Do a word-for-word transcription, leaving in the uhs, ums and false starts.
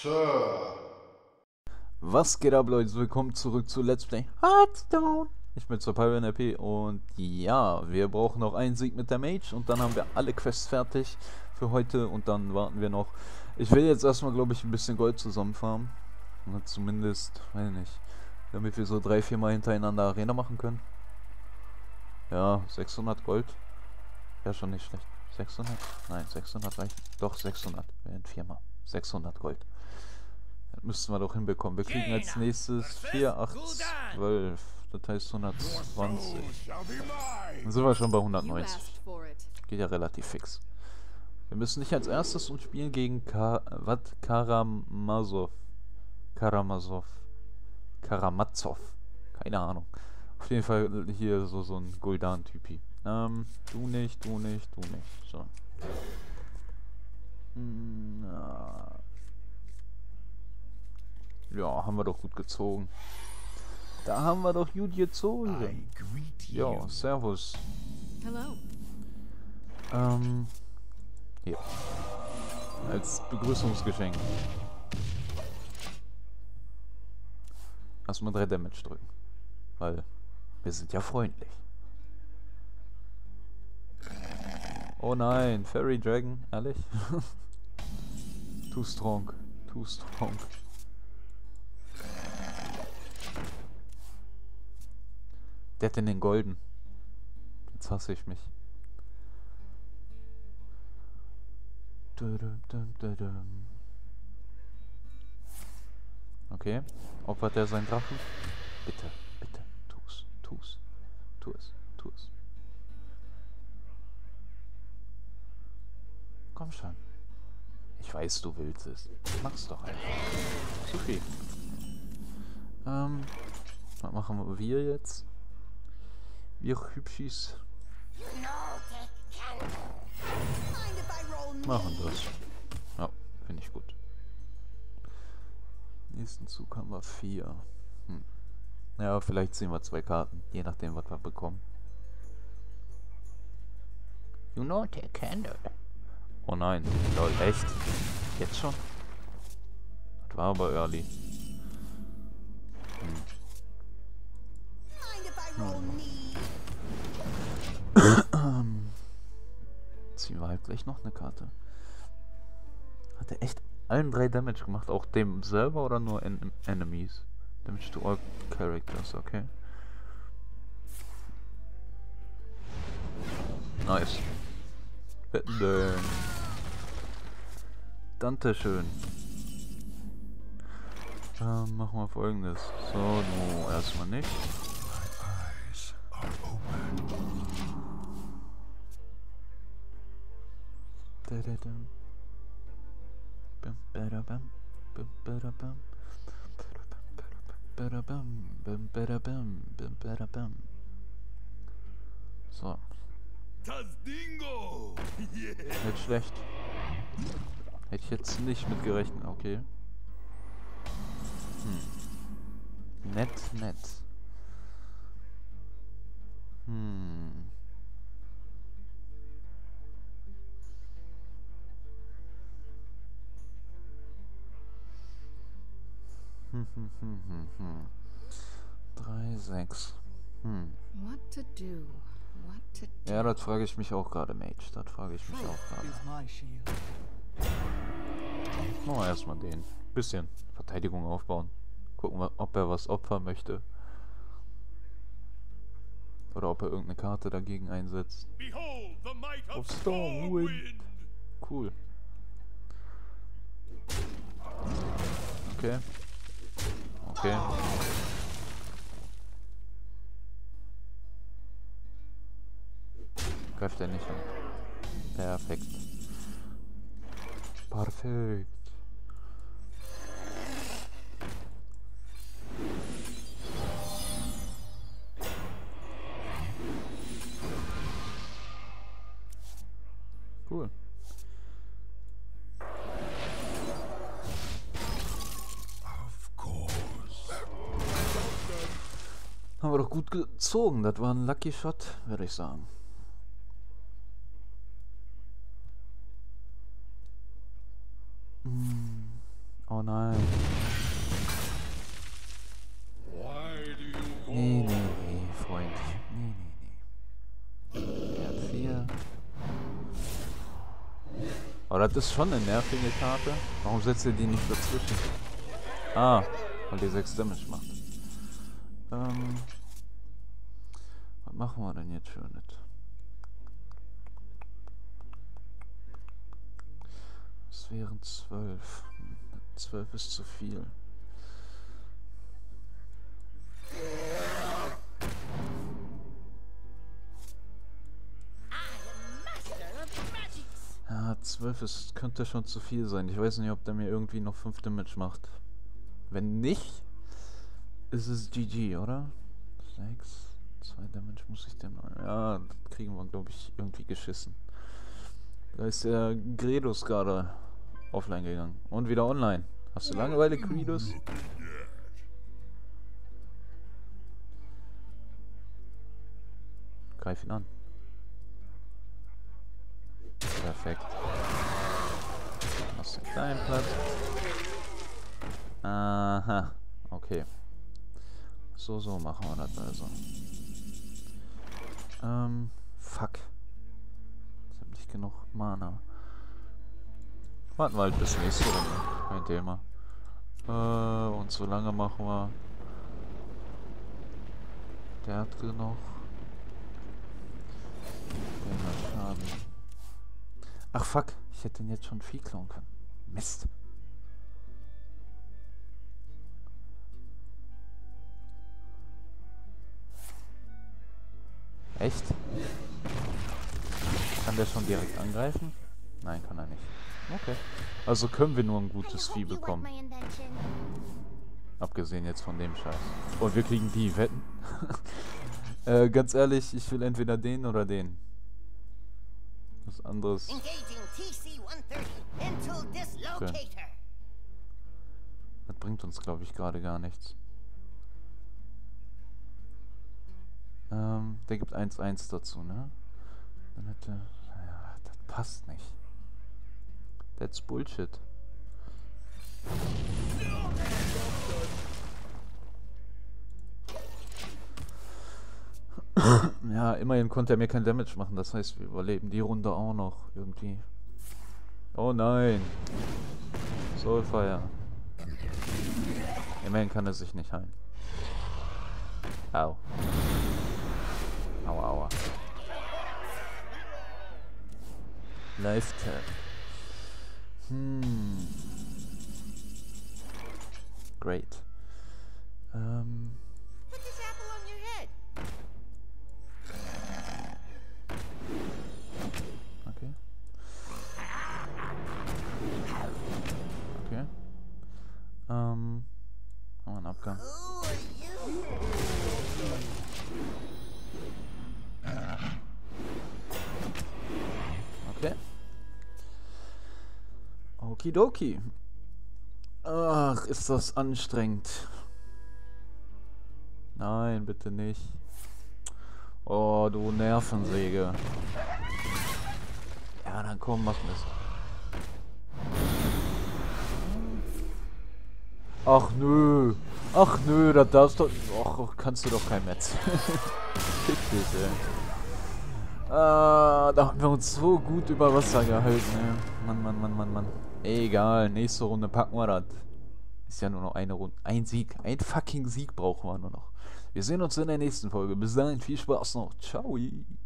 Sir. Was geht ab, Leute? Willkommen zurück zu Let's Play Hearthstone. Ich bin zur Pyron R P und ja, wir brauchen noch einen Sieg mit der Mage und dann haben wir alle Quests fertig für heute und dann warten wir noch. Ich will jetzt erstmal, glaube ich, ein bisschen Gold zusammenfarmen. Na, zumindest, weiß ich nicht, damit wir so drei, vier Mal hintereinander Arena machen können. Ja, sechshundert Gold. Ja, schon nicht schlecht. sechshundert? Nein, sechshundert reicht. Doch, sechshundert. Wären viermal. sechshundert Gold. Das müssten wir doch hinbekommen. Wir kriegen als nächstes vier, acht, zwölf. Das heißt hundertzwanzig. Dann sind wir schon bei hundertneunzig. Geht ja relativ fix. Wir müssen nicht als erstes und spielen gegen Ka was? Karamazov. Karamazov. Karamazov. Keine Ahnung. Auf jeden Fall hier so, so ein Guldan-Typi. Ähm, du nicht, du nicht, du nicht. So. Hm, ja. Ja, haben wir doch gut gezogen. Da haben wir doch gut gezogen. Ja, servus. Hello. Ähm, hier. Als Begrüßungsgeschenk. Erstmal drei Damage drücken. Weil wir sind ja freundlich. Oh nein, Fairy Dragon, ehrlich? Too strong, too strong. Der hat in den Golden. Jetzt hasse ich mich. Okay. Opfert er seinen Drachen? Bitte, bitte. Tu's, tu's. Tu es, tu es. Komm schon. Ich weiß, du willst es. Mach's doch einfach. Zu viel. Ähm, was machen wir jetzt? Wir Hübschis machen das. Ja, finde ich gut. Nächsten Zug haben wir vier. Hm. Ja, vielleicht ziehen wir zwei Karten, je nachdem, was wir bekommen. You know, take candle. Oh nein, lol, echt? Jetzt schon? Das war aber early. Hm. Hm. Ziehen wir halt gleich noch eine Karte. Hat er echt allen drei Damage gemacht? Auch dem selber oder nur en Enemies? Damage to all characters, okay. Nice. Bitte. Dankeschön. Ähm, machen wir Folgendes. So, no, erstmal nicht. So. Nicht schlecht. Hätte ich jetzt nicht mit gerechnet, okay. Hm. Nett, nett. Hm. Hm, hm, hm, hm, hm. drei, sechs. Hm. What to do? What to do? Ja, das frage ich mich auch gerade, Mage. Das frage ich mich auch gerade. Machen wir erstmal den. Bisschen Verteidigung aufbauen. Gucken, ob er was opfern möchte. Oder ob er irgendeine Karte dagegen einsetzt. Auf Stormwind. Cool. Okay. Okay. Greift er nicht an. Perfekt. Perfekt. Cool. Haben wir doch gut gezogen. Das war ein Lucky Shot, würde ich sagen. Oh nein. Nee, nee, nee, Freund. Nee, nee, nee. Er hat vier. Oh, das ist schon eine nervige Karte. Warum setzt ihr die nicht dazwischen? Ah, weil die sechs Damage macht. Ähm. Was machen wir denn jetzt Schönes? Es wären zwölf. Zwölf ist zu viel. Ja, zwölf ist, könnte schon zu viel sein. Ich weiß nicht, ob der mir irgendwie noch fünf Damage macht. Wenn nicht, ist es G G, oder? sechs. zwei Damage muss ich dem... Ja, das kriegen wir, glaube ich, irgendwie geschissen. Da ist der Gredos gerade offline gegangen. Und wieder online. Hast du Langeweile, Gredos? Greif ihn an. Perfekt. Aus dem kleinen Platz. Aha. Okay. So, so machen wir das also. Ähm, fuck. Ich hab nicht genug Mana. Warten wir halt bis nächste Runde. Kein Thema. Äh, und so lange machen wir. Der hat genug. Den hat Schaden. Ach fuck, ich hätte ihn jetzt schon viel klauen können. Mist. Echt? Kann der schon direkt angreifen? Nein, kann er nicht. Okay. Also können wir nur ein gutes Vieh bekommen. Abgesehen jetzt von dem Scheiß. Und wir kriegen die Wetten. äh, ganz ehrlich, ich will entweder den oder den. Was anderes. Okay. Das bringt uns, glaube ich, gerade gar nichts. Ähm, der gibt eins eins dazu, ne? Dann hätte... Ja, das passt nicht. That's Bullshit. Ja, immerhin konnte er mir kein Damage machen. Das heißt, wir überleben die Runde auch noch irgendwie. Oh nein. Soulfire. Immerhin kann er sich nicht heilen. Au. Aua, aua. Life Tag. Hmm. Great. Ähm. Put this apple on your head. Okay. Okay. Ähm. Haben wir einen Abgang. Who are you? Okay. Okidoki. Ach, ist das anstrengend. Nein, bitte nicht. Oh, du Nervensäge. Ja, dann komm, mach mir's. Ach nö. Ach nö, das darfst du... Ach, kannst du doch kein Metz. Fick dich, ey. Ah, da haben wir uns so gut über Wasser gehalten, ey. Mann, Mann, Mann, Mann, Mann. Egal, nächste Runde packen wir das. Ist ja nur noch eine Runde. Ein Sieg. Ein fucking Sieg brauchen wir nur noch. Wir sehen uns in der nächsten Folge. Bis dahin, viel Spaß noch. Ciao.